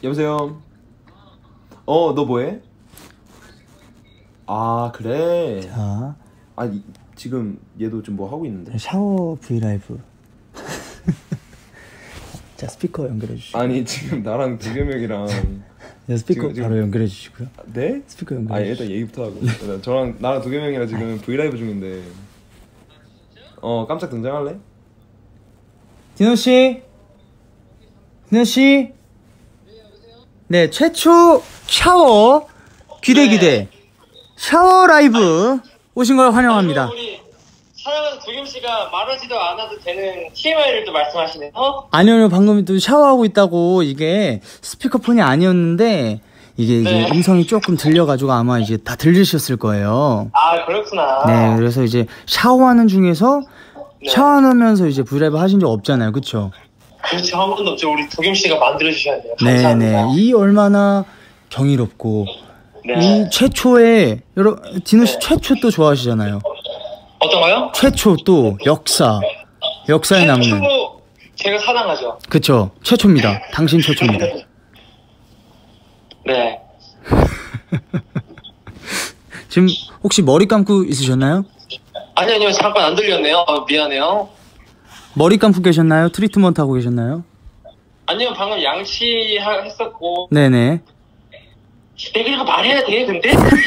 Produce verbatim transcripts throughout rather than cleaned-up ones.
여보세요. 어, 너 뭐해? 아, 그래. 자, 아, 이, 지금 얘도 좀 뭐 하고 있는데. 샤워 브이라이브. 자, 스피커 연결해 주시고. 아니, 지금 나랑 지겸 형이랑 자, 스피커 지금, 바로 지금... 연결해 주시고요. 네? 스피커 연결해. 아, 일단 얘기부터 하고. 저랑 나랑 도겸 형이랑 지금 브이라이브 중인데. 어, 깜짝 등장할래? 디노 씨, 디노 씨. 네, 최초 샤워 기대 기대 샤워 라이브 오신 걸 환영합니다. 우리 사랑하는 도겸 씨가 말하지도 않아도 되는 티엠아이를 또 말씀하시네요. 아니요, 아니요, 방금 또 샤워하고 있다고. 이게 스피커폰이 아니었는데 이게 이제 네. 음성이 조금 들려가지고 아마 이제 다 들리셨을 거예요. 아, 그렇구나. 네, 그래서 이제 샤워하는 중에서 네. 샤워하면서 이제 브이라이브 하신 적 없잖아요, 그쵸? 그렇죠. 한 번도 없죠. 우리 도겸 씨가 만들어 주셔야 돼요. 네네, 감사합니다. 이 얼마나 경이롭고 네. 이 최초의 여러 디노 씨 네. 최초 또 좋아하시잖아요. 어떤 거요? 최초 또 역사 역사에 남는. 최초로 제가 사랑하죠. 그쵸, 최초입니다. 당신 최초입니다. 네. 지금 혹시 머리 감고 있으셨나요? 아니 아니요, 잠깐 안 들렸네요. 어, 미안해요. 머리 감고 계셨나요? 트리트먼트 하고 계셨나요? 아니요, 방금 양치 하, 했었고. 네네. 내가 이거 말해야 돼, 근데?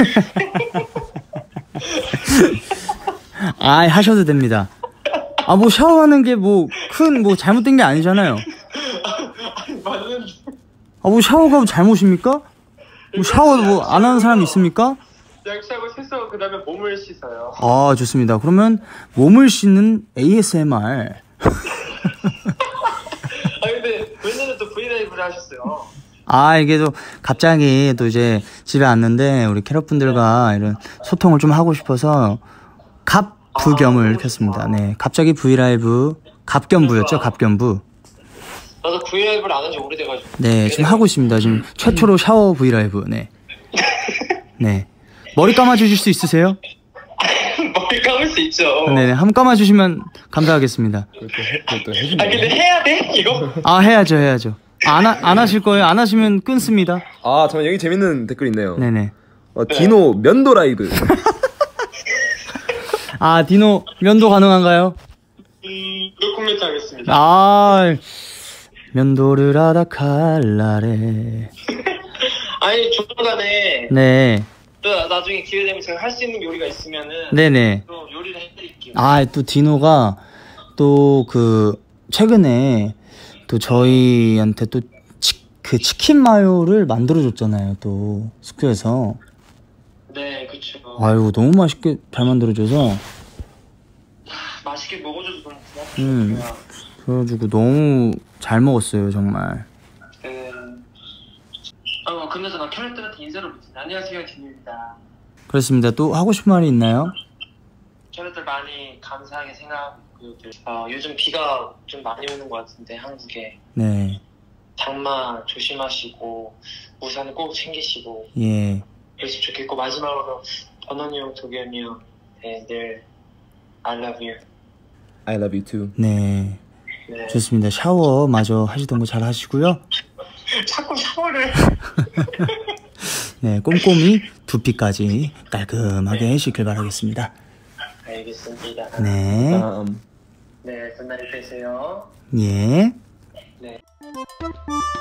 아, 하셔도 됩니다. 아, 뭐 샤워하는 게 뭐 큰 뭐 잘못된 게 아니잖아요. 아니, 맞는. 아, 뭐 샤워가 잘못입니까? 뭐 샤워 뭐 안 하는 사람 있습니까? 양치하고 세수하고 그 다음에 몸을 씻어요. 아, 좋습니다. 그러면 몸을 씻는 에이에스엠알. 아, 근데 웬일로 또 브이라이브를 하셨어요? 아, 이게 또 갑자기 또 이제 집에 왔는데 우리 캐럿분들과 이런 소통을 좀 하고 싶어서 갑부겸을 아, 켰습니다. 네, 갑자기 브이라이브 갑겸부였죠, 갑겸부. 나도 브이라이브를 안 한 지 오래돼가지고. 네, 지금 하고 있습니다. 지금 최초로 샤워 브이라이브. 네. 네. 머리 감아주실 수 있으세요? 머리 감을 수 있죠. 네네, 한번 감아주시면 감사하겠습니다. 그것도, 해, 그것도 해준다. 아, 근데 해야 돼? 이거? 아, 해야죠, 해야죠. 아, 안, 하, 안 하실 거예요? 안 하시면 끊습니다. 아, 잠깐 여기 재밌는 댓글 있네요. 네네. 어, 디노 면도 라이브. 아, 디노 면도 가능한가요? 음, 노코멘트 하겠습니다. 아, 면도를 하다 칼날에. 아니, 조만간에 네, 또 나중에 기회 되면 제가 할 수 있는 요리가 있으면은 네네. 또 요리를 해드릴게요. 아, 또 디노가 또 그 최근에 또 저희한테 또 그 치킨 마요를 만들어줬잖아요, 또 숙소에서. 네, 그쵸. 아유, 너무 맛있게 잘 만들어줘서. 맛있게 먹어줘서 너무 고맙죠. 음. 그래가지고 너무 잘 먹었어요, 정말. 네. 어, 근데서 나 캐럿들한테 인사를 못했네. 안녕하세요, 디노입니다. 그렇습니다. 또 하고 싶은 말이 있나요? 캐럿들 많이 감사하게 생각하고 있고요. 어, 요즘 비가 좀 많이 오는 것 같은데 한국에. 네, 장마 조심하시고 우산을 꼭 챙기시고 예. 그랬으면 좋겠고, 마지막으로 번원이 형, 도겸이 형, 네, 늘 I love you. I love you too. 네, 네. 좋습니다. 샤워 마저 하시던 거 잘 하시고요. 자꾸 샤워를. 네, 꼼꼼히 두피까지 깔끔하게 해시길 바라겠습니다. 알겠습니다. 네, 다음. 네, 굿나잇 되세요. 예. 네.